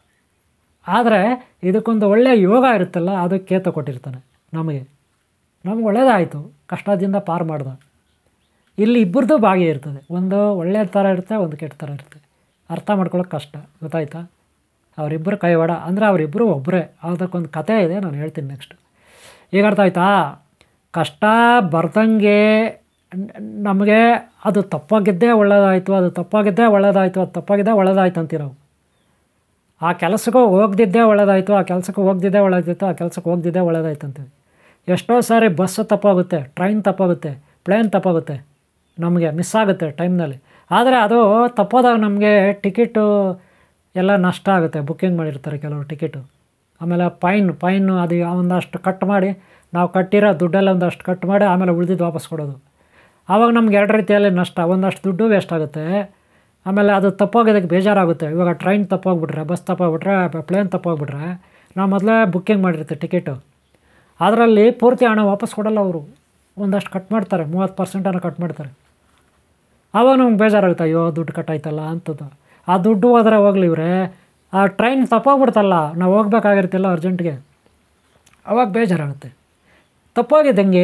ಆದರೆ ಇದಕ್ಕೊಂದು ಒಳ್ಳೆಯ ಯೋಗ ಇರುತ್ತಲ್ಲ, ಅದು ಕೇತು ಕೊಟ್ಟಿರ್ತಾನೆ ನಮಗೆ ಒಳ್ಳೆಯದಾಯಿತು, ಕಷ್ಟದಿಂದ ಪಾರು ಮಾಡ್ದ. ಇಲ್ಲಿ ಇಬ್ಬರದ್ದು ಭಾಗ್ಯ ಇರ್ತದೆ, ಒಂದು ಒಳ್ಳೆಯ ಥರ ಇರುತ್ತೆ, ಒಂದು ಕೆಟ್ಟ ಥರ ಇರುತ್ತೆ. ಅರ್ಥ ಮಾಡ್ಕೊಳ್ಳೋಕೆ ಕಷ್ಟ. ಗೊತ್ತಾಯ್ತಾ? ಅವರಿಬ್ಬರು ಕೈವಾಡ ಅಂದರೆ ಅವರಿಬ್ಬರು ಒಬ್ಬರೇ. ಅದಕ್ಕೊಂದು ಕಥೆ ಇದೆ, ನಾನು ಹೇಳ್ತೀನಿ ನೆಕ್ಸ್ಟ್. ಈಗ ಅರ್ಥ ಆಯ್ತಾ? ಕಷ್ಟ ಬರ್ದಂಗೆ ನಮಗೆ ಅದು ತಪ್ಪಾಗಿದ್ದೇ ಒಳ್ಳೆಯದಾಯಿತು, ಅದು ತಪ್ಪಾಗಿದ್ದೇ ಒಳ್ಳೆಯದಾಯಿತು, ಅದು ತಪ್ಪಾಗಿದ್ದೇ ಒಳ್ಳೆಯದಾಯ್ತು ಅಂತೀವಿ ನಾವು. ಆ ಕೆಲಸಕ್ಕೂ ಹೋಗ್ದಿದ್ದೇ ಒಳ್ಳೆಯದಾಯಿತು, ಆ ಕೆಲಸಕ್ಕೆ ಹೋಗ್ದಿದ್ದೇ ಒಳ್ಳೆದಾಯಿತು, ಆ ಕೆಲಸಕ್ಕೆ ಹೋಗ್ದಿದ್ದೇ ಒಳ್ಳೆಯದಾಯ್ತು ಅಂತೀವಿ. ಎಷ್ಟೋ ಸಾರಿ ಬಸ್ಸು ತಪ್ಪಾಗುತ್ತೆ, ಟ್ರೈನ್ ತಪ್ಪಾಗುತ್ತೆ, ಪ್ಲೇನ್ ತಪ್ಪಾಗುತ್ತೆ, ನಮಗೆ ಮಿಸ್ ಆಗುತ್ತೆ ಟೈಮ್ನಲ್ಲಿ. ಆದರೆ ಅದು ತಪ್ಪೋದಾಗ ನಮಗೆ ಟಿಕೆಟು ಎಲ್ಲ ನಷ್ಟ ಆಗುತ್ತೆ. ಬುಕ್ಕಿಂಗ್ ಮಾಡಿರ್ತಾರೆ ಕೆಲವರು ಟಿಕೆಟು. ಆಮೇಲೆ ಫೈನು ಅದು ಒಂದಷ್ಟು ಕಟ್ ಮಾಡಿ, ನಾವು ಕಟ್ಟಿರೋ ದುಡ್ಡೆಲ್ಲ ಒಂದಷ್ಟು ಕಟ್ ಮಾಡಿ ಆಮೇಲೆ ಉಳಿದಿದ್ದು ವಾಪಸ್ ಕೊಡೋದು. ಆವಾಗ ನಮ್ಗೆ ಎರಡು ರೀತಿಯಲ್ಲಿ ನಷ್ಟ. ಒಂದಷ್ಟು ದುಡ್ಡು ವೇಸ್ಟ್ ಆಗುತ್ತೆ, ಆಮೇಲೆ ಅದು ತಪ್ಪೋಗೋದಕ್ಕೆ ಬೇಜಾರಾಗುತ್ತೆ. ಇವಾಗ ಟ್ರೈನ್ ತಪ್ಪೋಗ್ಬಿಟ್ರೆ, ಬಸ್ ತಪ್ಪೋಗ್ಬಿಟ್ರೆ, ಪ್ಲೇನ್ ತಪ್ಪೋಗ್ಬಿಟ್ರೆ, ನಾವು ಮೊದಲೇ ಬುಕ್ಕಿಂಗ್ ಮಾಡಿರ್ತೀವಿ ಟಿಕೆಟು, ಅದರಲ್ಲಿ ಪೂರ್ತಿ ಹಣ ವಾಪಸ್ ಕೊಡೋಲ್ಲ ಅವರು. ಒಂದಷ್ಟು ಕಟ್ ಮಾಡ್ತಾರೆ, 30% ಕಟ್ ಮಾಡ್ತಾರೆ. ಆವಾಗ ನಮ್ಗೆ ಬೇಜಾರಾಗುತ್ತೆ, ಅಯ್ಯೋ ದುಡ್ಡು ಕಟ್ಟಾಯ್ತಲ್ಲ ಅಂತದ್ದು. ಆ ದುಡ್ಡು ಹೋದರೆ ಹೋಗ್ಲಿ ಇವರೇ, ಆ ಟ್ರೈನ್ ತಪ್ಪೋಗ್ಬಿಡ್ತಲ್ಲ, ನಾವು ಹೋಗ್ಬೇಕಾಗಿರ್ತಿಲ್ಲ ಅರ್ಜೆಂಟ್ಗೆ, ಅವಾಗ ಬೇಜಾರಾಗುತ್ತೆ. ತಪ್ಪೋಗಿದ್ದಂಗೆ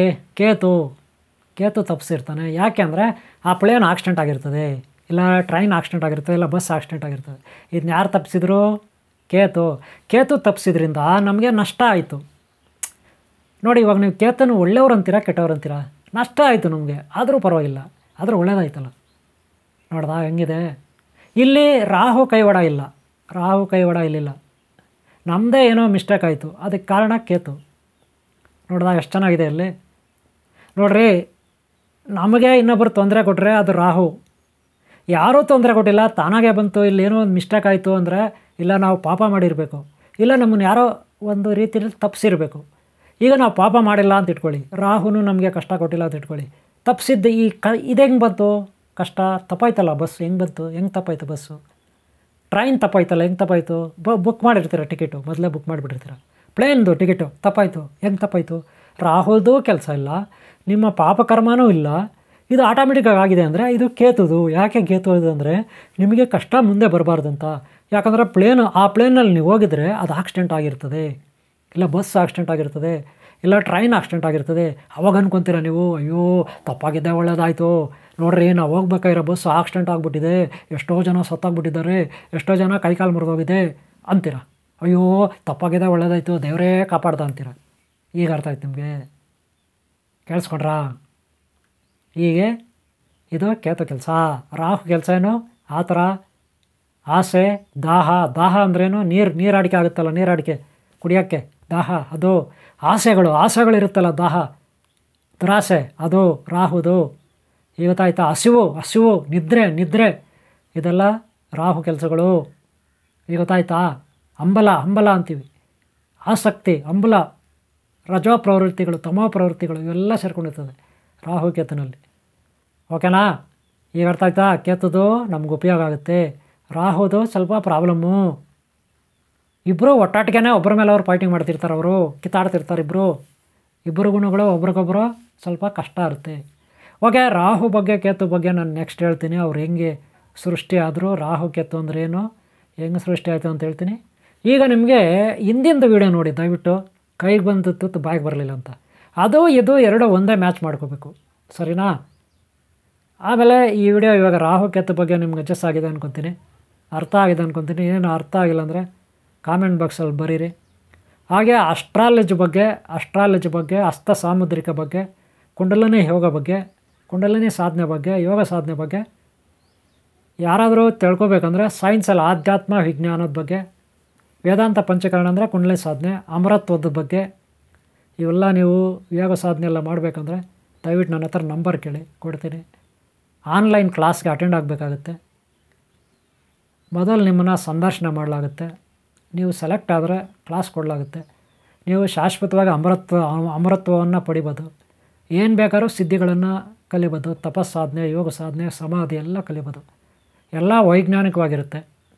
ಕೇತು ತಪ್ಪಿಸಿರ್ತಾನೆ. ಯಾಕೆ ಅಂದರೆ ಆ ಪ್ಲೇನ್ ಆಕ್ಸಿಡೆಂಟ್ ಆಗಿರ್ತದೆ, ಇಲ್ಲ ಟ್ರೈನ್ ಆಕ್ಸಿಡೆಂಟ್ ಆಗಿರ್ತದೆ, ಇಲ್ಲ ಬಸ್ ಆಕ್ಸಿಡೆಂಟ್ ಆಗಿರ್ತದೆ. ಇದನ್ನ ಯಾರು ತಪ್ಪಿಸಿದ್ರು? ಕೇತು ಕೇತು ತಪ್ಪಿಸಿದ್ರಿಂದ ನಮಗೆ ನಷ್ಟ ಆಯಿತು ನೋಡಿ. ಇವಾಗ ನೀವು ಕೇತನು ಒಳ್ಳೆಯವ್ರು ಅಂತೀರಾ ಕೆಟ್ಟವ್ರು ಅಂತೀರಾ? ನಷ್ಟ ಆಯಿತು ನಮಗೆ, ಆದರೂ ಪರವಾಗಿಲ್ಲ, ಆದರೂ ಒಳ್ಳೇದಾಯ್ತಲ್ಲ. ನೋಡ್ದಾ ಹೆಂಗಿದೆ? ಇಲ್ಲಿ ರಾಹು ಕೈವಾಡ ಇಲ್ಲ, ರಾಹು ಕೈವಾಡ ಇಲ್ಲಿಲ್ಲ, ನಮ್ಮದೇ ಏನೋ ಮಿಸ್ಟೇಕ್ ಆಯಿತು, ಅದಕ್ಕೆ ಕಾರಣ ಕೇತು. ನೋಡ್ದಾ ಎಷ್ಟು ಚೆನ್ನಾಗಿದೆ ಇಲ್ಲಿ. ನೋಡ್ರಿ, ನಮಗೆ ಇನ್ನೊಬ್ಬರು ತೊಂದರೆ ಕೊಟ್ಟರೆ ಅದು ರಾಹು, ಯಾರೂ ತೊಂದರೆ ಕೊಟ್ಟಿಲ್ಲ, ತಾನಾಗೆ ಬಂತು. ಇಲ್ಲಿ ಏನೋ ಒಂದು ಮಿಸ್ಟೇಕ್ ಆಯಿತು ಅಂದರೆ ಇಲ್ಲ ನಾವು ಪಾಪ ಮಾಡಿರಬೇಕು, ಇಲ್ಲ ನಮ್ಮನ್ನು ಯಾರೋ ಒಂದು ರೀತಿಯಲ್ಲಿ ತಪ್ಪಿಸಿರಬೇಕು. ಈಗ ನಾವು ಪಾಪ ಮಾಡಿಲ್ಲ ಅಂತ ಇಟ್ಕೊಳ್ಳಿ, ರಾಹುನು ನಮಗೆ ಕಷ್ಟ ಕೊಟ್ಟಿಲ್ಲ ಅಂತ ಇಟ್ಕೊಳ್ಳಿ, ತಪ್ಪಿಸಿದ್ದು ಇದು ಹೆಂಗೆ ಬಂತು ಕಷ್ಟ? ತಪ್ಪಾಯ್ತಲ್ಲ ಬಸ್ಸು, ಹೆಂಗೆ ಬಂತು? ಹೆಂಗೆ ತಪ್ಪಾಯ್ತು ಬಸ್ಸು? ಟ್ರೈನ್ ತಪ್ಪಾಯ್ತಲ್ಲ, ಹೆಂಗೆ ತಪ್ಪಾಯಿತು? ಬುಕ್ ಮಾಡಿರ್ತೀರ ಟಿಕೆಟು, ಮೊದಲೇ ಬುಕ್ ಮಾಡಿಬಿಟ್ಟಿರ್ತೀರ. ಪ್ಲೇನ್ದು ಟಿಕೆಟು ತಪ್ಪಾಯಿತು, ಹೆಂಗೆ ತಪ್ಪಾಯಿತು? ರಾಹುಲ್ದು ಕೆಲಸ ಇಲ್ಲ, ನಿಮ್ಮ ಪಾಪಕರ್ಮನೂ ಇಲ್ಲ, ಇದು ಆಟೋಮೆಟಿಕ್ಕಾಗಿ ಆಗಿದೆ ಅಂದರೆ ಇದು ಕೇತುದು. ಯಾಕೆ ಕೇತು ಇದು ಅಂದರೆ ನಿಮಗೆ ಕಷ್ಟ ಮುಂದೆ ಬರಬಾರ್ದಂತ. ಯಾಕಂದರೆ ಆ ಪ್ಲೇನಲ್ಲಿ ನೀವು ಹೋಗಿದರೆ ಅದು ಆಕ್ಸಿಡೆಂಟ್ ಆಗಿರ್ತದೆ, ಇಲ್ಲ ಬಸ್ ಆಕ್ಸಿಡೆಂಟ್ ಆಗಿರ್ತದೆ, ಇಲ್ಲ ಟ್ರೈನ್ ಆಕ್ಸಿಡೆಂಟ್ ಆಗಿರ್ತದೆ. ಅವಾಗ ಅನ್ಕೊತೀರ ನೀವು, ಅಯ್ಯೋ ತಪ್ಪಾಗಿದ್ದೆ ಒಳ್ಳೇದಾಯಿತು ನೋಡ್ರಿ, ನಾವು ಹೋಗ್ಬೇಕಾಗಿರೋ ಬಸ್ ಆಕ್ಸಿಡೆಂಟ್ ಆಗಿಬಿಟ್ಟಿದೆ, ಎಷ್ಟೋ ಜನ ಸತ್ತಾಗ್ಬಿಟ್ಟಿದ್ದಾರೆ, ಎಷ್ಟೋ ಜನ ಕೈಕಾಲು ಮುರಿದೋಗಿದೆ ಅಂತೀರ. ಅಯ್ಯೋ ತಪ್ಪಾಗಿದೆ ಒಳ್ಳೇದಾಯಿತು ದೇವರೇ ಕಾಪಾಡ್ದ ಅಂತೀರ. ಈಗ ಅರ್ಥ ಆಯ್ತು ನಿಮಗೆ? ಕೇಳಿಸ್ಕೊಂಡ್ರಾ? ಹೀಗೆ ಇದು ಕೇತು ಕೆಲಸ. ರಾಹು ಕೆಲಸ ಏನು? ಆ ಥರ ಆಸೆ, ದಾಹ ಅಂದ್ರೇನು? ನೀರಾಡಿಕೆ ಆಗುತ್ತಲ್ಲ, ನೀರಾಡಿಕೆ ಕುಡಿಯೋಕ್ಕೆ ದಾಹ, ಅದು ಆಸೆಗಳಿರುತ್ತಲ್ಲ ದಾಹ, ದುರಾಸೆ, ಅದು ರಾಹುದು. ಈಗ ಗೊತ್ತಾಯ್ತಾ? ಹಸಿವು, ನಿದ್ರೆ ಇದೆಲ್ಲ ರಾಹು ಕೆಲಸಗಳು. ಈಗ ಗೊತ್ತಾಯ್ತಾ? ಹಂಬಲ ಅಂತೀವಿ, ಆಸಕ್ತಿ, ಹಂಬಲ, ರಜೋ ಪ್ರವೃತ್ತಿಗಳು, ತಮೋ ಪ್ರವೃತ್ತಿಗಳು ಇವೆಲ್ಲ ಸೇರ್ಕೊಂಡಿರ್ತದೆ ರಾಹು ಕೇತುನಲ್ಲಿ. ಓಕೆನಾ? ಈಗ ಅರ್ಥ ಆಯ್ತಾ? ಕೇತುದು ನಮ್ಗೆ ಉಪಯೋಗ ಆಗುತ್ತೆ, ರಾಹುದು ಸ್ವಲ್ಪ ಪ್ರಾಬ್ಲಮ್ಮು. ಇಬ್ಬರು ಒಟ್ಟಾಟಿಗೆ ಒಬ್ಬರ ಮೇಲೆ ಅವ್ರು ಫೈಟಿಂಗ್ ಮಾಡ್ತಿರ್ತಾರೆ, ಅವರು ಕಿತ್ತಾಡ್ತಿರ್ತಾರೆ. ಇಬ್ಬರು ಗುಣಗಳು ಒಬ್ರಿಗೊಬ್ಬರು ಸ್ವಲ್ಪ ಕಷ್ಟ ಇರುತ್ತೆ. ಓಕೆ, ರಾಹು ಬಗ್ಗೆ ಕೇತು ಬಗ್ಗೆ ನಾನು ನೆಕ್ಸ್ಟ್ ಹೇಳ್ತೀನಿ. ಅವ್ರು ಹೆಂಗೆ ಸೃಷ್ಟಿ ಆದರೂ, ರಾಹು ಕೇತು ಅಂದ್ರೆ ಏನು, ಹೆಂಗೆ ಸೃಷ್ಟಿ ಆಯಿತು ಅಂತ ಹೇಳ್ತೀನಿ. ಈಗ ನಿಮಗೆ ಹಿಂದಿಂದು ವೀಡಿಯೋ ನೋಡಿ ದಯವಿಟ್ಟು, ಕೈಗೆ ಬಂದು ತುತ್ತು ಬಾಯಿಗೆ ಬರಲಿಲ್ಲ ಅಂತ. ಅದು ಇದು ಎರಡು ಒಂದೇ ಮ್ಯಾಚ್ ಮಾಡ್ಕೋಬೇಕು, ಸರಿನಾ? ಆಮೇಲೆ ಈ ವಿಡಿಯೋ ಇವಾಗ ರಾಹು ಕೇತು ಬಗ್ಗೆ ನಿಮ್ಗೆ ಅಡ್ಜಸ್ಟ್ ಆಗಿದೆ ಅನ್ಕೊತೀನಿ, ಅರ್ಥ ಆಗಿದೆ ಅನ್ಕೊತೀನಿ. ಏನು ಅರ್ಥ ಆಗಿಲ್ಲ ಅಂದರೆ ಕಾಮೆಂಟ್ ಬಾಕ್ಸಲ್ಲಿ ಬರೀರಿ. ಹಾಗೆ ಅಸ್ಟ್ರಾಲಜಿ ಬಗ್ಗೆ, ಹಸ್ತ ಸಾಮುದ್ರಿಕ ಬಗ್ಗೆ, ಕುಂಡಲಿನಿ ಯೋಗ ಬಗ್ಗೆ, ಕುಂಡಲಿನಿ ಸಾಧನೆ ಬಗ್ಗೆ, ಯೋಗ ಸಾಧನೆ ಬಗ್ಗೆ ಯಾರಾದರೂ ತಿಳ್ಕೊಬೇಕಂದ್ರೆ ಸೈನ್ಸಲ್ಲಿ ಆಧ್ಯಾತ್ಮ ವಿಜ್ಞಾನದ ಬಗ್ಗೆ, ವೇದಾಂತ ಪಂಚಕರಣ ಅಂದರೆ ಕುಂಡಲಿನಿ ಸಾಧನೆ, ಅಮರತ್ವದ ಬಗ್ಗೆ ಇವೆಲ್ಲ ನೀವು ಯೋಗ ಸಾಧನೆ ಎಲ್ಲ ಮಾಡಬೇಕಂದ್ರೆ ದಯವಿಟ್ಟು ನನ್ನ ಹತ್ರ ನಂಬರ್ ಕೇಳಿ, ಕೊಡ್ತೀನಿ. ಆನ್ಲೈನ್ ಕ್ಲಾಸ್ಗೆ ಅಟೆಂಡ್ ಆಗಬೇಕಾಗುತ್ತೆ. ಮೊದಲು ನಿಮ್ಮನ್ನು ಸಂದರ್ಶನ ಮಾಡಲಾಗುತ್ತೆ, ನೀವು ಸೆಲೆಕ್ಟ್ ಆದರೆ ಕ್ಲಾಸ್ ಕೊಡಲಾಗುತ್ತೆ. ನೀವು ಶಾಶ್ವತವಾಗಿ ಅಮರತ್ವವನ್ನು ಪಡಿಬೋದು. ಏನು ಬೇಕಾದ್ರೂ ಸಿದ್ಧಿಗಳನ್ನು ಕಲಿಬೋದು, ತಪಸ್ಸಾಧನೆ, ಯೋಗ ಸಾಧನೆ, ಸಮಾಧಿ ಎಲ್ಲ ಕಲಿಬೋದು. ಎಲ್ಲ ವೈಜ್ಞಾನಿಕವಾಗಿರುತ್ತೆ.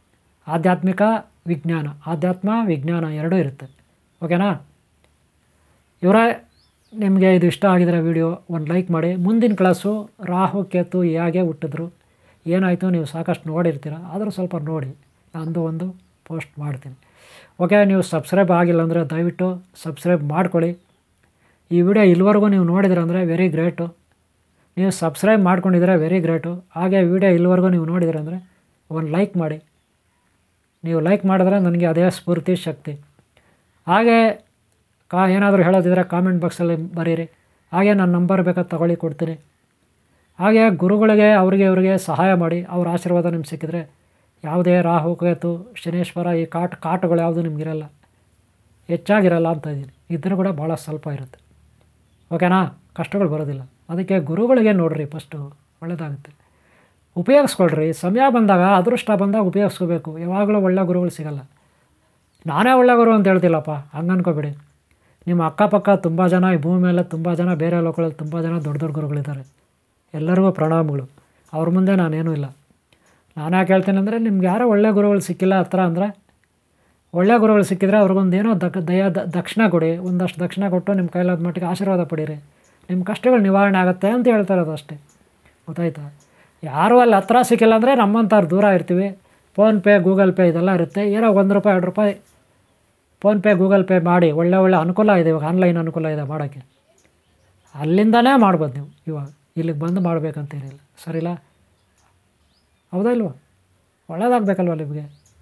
ಆಧ್ಯಾತ್ಮ ವಿಜ್ಞಾನ ಎರಡೂ ಇರುತ್ತೆ. ಓಕೆನಾ? ಇವರೇ, ನಿಮಗೆ ಇದು ಇಷ್ಟ ಆಗಿದ್ರೆ ವಿಡಿಯೋ ಒಂದು ಲೈಕ್ ಮಾಡಿ. ಮುಂದಿನ ಕ್ಲಾಸು ರಾಹು ಕೇತು ಹೇಗೆ ಹುಟ್ಟಿದ್ರು, ಏನಾಯಿತು ನೀವು ಸಾಕಷ್ಟು ನೋಡಿರ್ತೀರ, ಆದರೂ ಸ್ವಲ್ಪ ನೋಡಿ, ನಂದು ಒಂದು ಪೋಸ್ಟ್ ಮಾಡ್ತೀನಿ. ಓಕೆ, ನೀವು ಸಬ್ಸ್ಕ್ರೈಬ್ ಆಗಿಲ್ಲ ಅಂದರೆ ದಯವಿಟ್ಟು ಸಬ್ಸ್ಕ್ರೈಬ್ ಮಾಡ್ಕೊಳ್ಳಿ. ಈ ವಿಡಿಯೋ ಇಲ್ಲಿವರೆಗೂ ನೀವು ನೋಡಿದ್ರೆ ಅಂದರೆ ವೆರಿ ಗ್ರೇಟು. ನೀವು ಸಬ್ಸ್ಕ್ರೈಬ್ ಮಾಡ್ಕೊಂಡಿದ್ರೆ ವೆರಿ ಗ್ರೇಟು. ಹಾಗೆ ವಿಡಿಯೋ ಇಲ್ಲಿವರೆಗೂ ನೀವು ನೋಡಿದ್ರೆ ಅಂದರೆ ಒಂದು ಲೈಕ್ ಮಾಡಿ. ನೀವು ಲೈಕ್ ಮಾಡಿದ್ರೆ ನನಗೆ ಅದೇ ಸ್ಫೂರ್ತಿ, ಶಕ್ತಿ. ಹಾಗೆ ಏನಾದರೂ ಹೇಳೋದಿದ್ರೆ ಕಾಮೆಂಟ್ ಬಾಕ್ಸಲ್ಲಿ ಬರೀರಿ. ಹಾಗೆ ನನ್ನ ನಂಬರ್ ಬೇಕಾದ್ರೆ ತಗೊಳ್ಳಿ, ಕೊಡ್ತೀನಿ. ಹಾಗೆ ಗುರುಗಳಿಗೆ ಅವರಿಗೆ ಸಹಾಯ ಮಾಡಿ, ಅವ್ರ ಆಶೀರ್ವಾದ ನಿಮ್ಗೆ ಸಿಕ್ಕಿದ್ರೆ ಯಾವುದೇ ರಾಹು ಕೇತು ಶನೇಶ್ವರ ಈ ಕಾಟುಗಳು ಯಾವುದು ನಿಮಗಿರಲ್ಲ, ಹೆಚ್ಚಾಗಿರಲ್ಲ ಅಂತ ಇದ್ದೀನಿ. ಇದ್ರೂ ಕೂಡ ಭಾಳ ಸ್ವಲ್ಪ ಇರುತ್ತೆ. ಓಕೆನಾ? ಕಷ್ಟಗಳು ಬರೋದಿಲ್ಲ. ಅದಕ್ಕೆ ಗುರುಗಳಿಗೆ ನೋಡಿರಿ ಫಸ್ಟು, ಒಳ್ಳೆಯದಾಗುತ್ತೆ. ಉಪಯೋಗಿಸ್ಕೊಳ್ರಿ. ಸಮಯ ಬಂದಾಗ, ಅದೃಷ್ಟ ಬಂದಾಗ ಉಪಯೋಗಿಸ್ಕೋಬೇಕು. ಯಾವಾಗಲೂ ಒಳ್ಳೆ ಗುರುಗಳು ಸಿಗಲ್ಲ. ನಾನೇ ಒಳ್ಳೆ ಗುರು ಅಂತ ಹೇಳ್ತಿಲ್ಲಪ್ಪ, ಹಂಗೆ ಅನ್ಕೋಬೇಡಿ. ನಿಮ್ಮ ಅಕ್ಕಪಕ್ಕ ತುಂಬ ಜನ, ಈ ಭೂಮಿ ಮೇಲೆ ತುಂಬ ಜನ, ಬೇರೆ ಲೋಕಗಳಲ್ಲಿ ತುಂಬ ಜನ ದೊಡ್ಡ ಗುರುಗಳಿದ್ದಾರೆ. ಎಲ್ಲರಿಗೂ ಪ್ರಣಾಮಗಳು. ಅವ್ರ ಮುಂದೆ ನಾನೇನೂ ಇಲ್ಲ. ನಾನು ಯಾಕೆ ಹೇಳ್ತೀನಿ ಅಂದರೆ, ನಿಮ್ಗೆ ಯಾರೋ ಒಳ್ಳೆ ಗುರುಗಳು ಸಿಕ್ಕಿಲ್ಲ ಹತ್ರ ಅಂದರೆ, ಒಳ್ಳೆ ಗುರುಗಳು ಸಿಕ್ಕಿದ್ರೆ ಅವ್ರಿಗೊಂದೇನೋ ದಕ್ಷಿಣ ಕೊಡಿ. ಒಂದಷ್ಟು ದಕ್ಷಿಣ ಕೊಟ್ಟು ನಿಮ್ಮ ಕೈಲಾದ ಮಟ್ಟಿಗೆ ಆಶೀರ್ವಾದ ಪಡೀರಿ. ನಿಮ್ಮ ಕಷ್ಟಗಳು ನಿವಾರಣೆ ಆಗುತ್ತೆ ಅಂತ ಹೇಳ್ತಾ ಇರೋದು ಅಷ್ಟೇ. ಗೊತ್ತಾಯ್ತಾ? ಯಾರೂ ಅಲ್ಲಿ ಹತ್ರ ಸಿಕ್ಕಿಲ್ಲ ಅಂದರೆ ನಮ್ಮಂಥವ್ರು ದೂರ ಇರ್ತೀವಿ. ಫೋನ್ಪೇ, ಗೂಗಲ್ ಪೇ ಇದೆಲ್ಲ ಇರುತ್ತೆ. ಏನೋ ₹1 ₹2 ಫೋನ್ಪೇ, ಗೂಗಲ್ ಪೇ ಮಾಡಿ. ಒಳ್ಳೆ ಅನುಕೂಲ ಇದೆ ಇವಾಗ, ಆನ್ಲೈನ್ ಅನುಕೂಲ ಇದೆ ಮಾಡೋಕ್ಕೆ. ಅಲ್ಲಿಂದನೇ ಮಾಡ್ಬೋದು ನೀವು. ಇವಾಗ ಇಲ್ಲಿಗೆ ಬಂದು ಮಾಡಬೇಕಂತೇನಿಲ್ಲ, ಸರಿಲ್ಲ? ಹೌದಾ ಇಲ್ವ? ಒಳ್ಳೇದಾಗಬೇಕಲ್ವ ನಿಮಗೆ?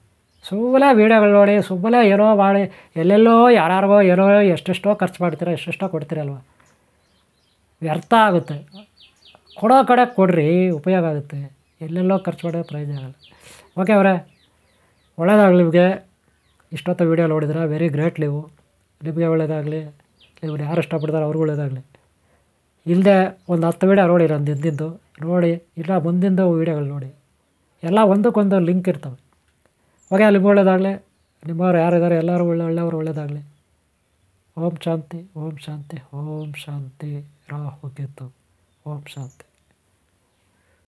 ಸುಮ್ಮನೆ ವೀಡಿಯೋಗಳು ನೋಡಿ, ಸುಮ್ಮನೆ ಏನೋ ಮಾಡಿ ಎಲ್ಲೆಲ್ಲೋ ಯಾರ್ಯಾರಿಗೋ ಏನೋ ಎಷ್ಟೆಷ್ಟೋ ಖರ್ಚು ಮಾಡ್ತೀರ, ಎಷ್ಟೆಷ್ಟೋ ಕೊಡ್ತೀರಲ್ವ, ವ್ಯರ್ಥ ಆಗುತ್ತೆ. ಕೊಡೋ ಕಡೆ ಕೊಡ್ರಿ, ಉಪಯೋಗ ಆಗುತ್ತೆ. ಎಲ್ಲೆಲ್ಲೋ ಖರ್ಚು ಮಾಡೋದು ಪ್ರಯೋಜನ ಆಗಲ್ಲ. ಓಕೆ ಅವರೇ, ಒಳ್ಳೆಯದಾಗಲಿ ನಿಮಗೆ. ಇಷ್ಟೊತ್ತು ವೀಡಿಯೋ ನೋಡಿದ್ರೆ ವೆರಿ ಗ್ರೇಟ್ ನೀವು. ನಿಮಗೆ ಒಳ್ಳೆಯದಾಗಲಿ, ನೀವು ಯಾರು ಇಷ್ಟಪಡ್ತಾರೆ ಅವ್ರಿಗೂ ಒಳ್ಳೆಯದಾಗಲಿ. ಇಲ್ಲದೆ ಒಂದು 10 ವೀಡಿಯೋ ನೋಡಿ, ನಂದು ಹಿಂದಿಂದು ನೋಡಿ, ಇಲ್ಲ ಮುಂದಿಂದು ವೀಡಿಯೋಗಳು ನೋಡಿ, ಎಲ್ಲ ಒಂದಕ್ಕೊಂದು ಲಿಂಕ್ ಇರ್ತವೆ. ಓಕೆ, ನಿಮ್ಗೆ ಒಳ್ಳೆಯದಾಗಲಿ. ನಿಮ್ಮವ್ರು ಯಾರಿದ್ದಾರೆ ಎಲ್ಲರೂ ಒಳ್ಳೆಯವರು ಒಳ್ಳೆಯದಾಗಲಿ. ಓಂ ಶಾಂತಿ, ಓಂ ಶಾಂತಿ, ಓಂ ಶಾಂತಿ. ರಾಹು ಕೇತು. ಓಂ ಶಾಂತಿ.